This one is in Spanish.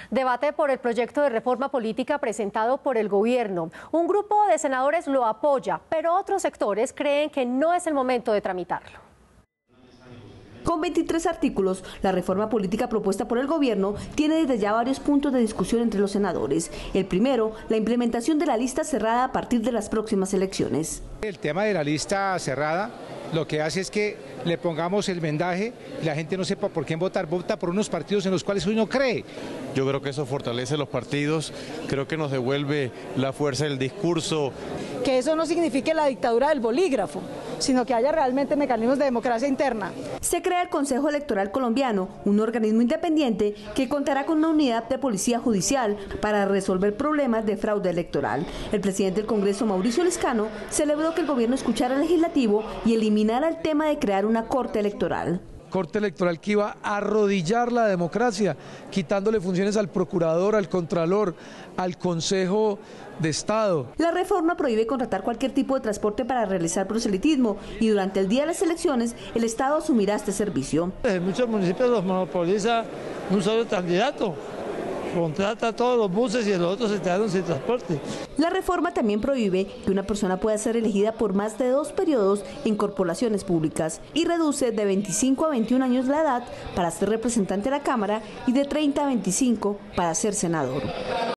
Debate por el proyecto de reforma política presentado por el gobierno. Un grupo de senadores lo apoya, pero otros sectores creen que no es el momento de tramitarlo. Con 23 artículos, la reforma política propuesta por el gobierno tiene desde ya varios puntos de discusión entre los senadores. El primero, la implementación de la lista cerrada a partir de las próximas elecciones. El tema de la lista cerrada lo que hace es que le pongamos el vendaje y la gente no sepa por quién votar, vota por unos partidos en los cuales uno cree. Yo creo que eso fortalece los partidos, creo que nos devuelve la fuerza del discurso. Que eso no signifique la dictadura del bolígrafo, sino que haya realmente mecanismos de democracia interna. Se crea el Consejo Electoral Colombiano, un organismo independiente que contará con una unidad de policía judicial para resolver problemas de fraude electoral. El presidente del Congreso, Mauricio Liscano, celebró que el gobierno escuchara al legislativo y eliminara el tema de crear una corte electoral. Corte electoral que iba a arrodillar la democracia, quitándole funciones al procurador, al contralor, al Consejo de Estado. La reforma prohíbe contratar cualquier tipo de transporte para realizar proselitismo y durante el día de las elecciones el Estado asumirá este servicio. En muchos municipios los monopoliza un solo candidato. Contrata a todos los buses y los otros se quedaron sin transporte. La reforma también prohíbe que una persona pueda ser elegida por más de 2 periodos en corporaciones públicas y reduce de 25 a 21 años la edad para ser representante de la Cámara y de 30 a 25 para ser senador.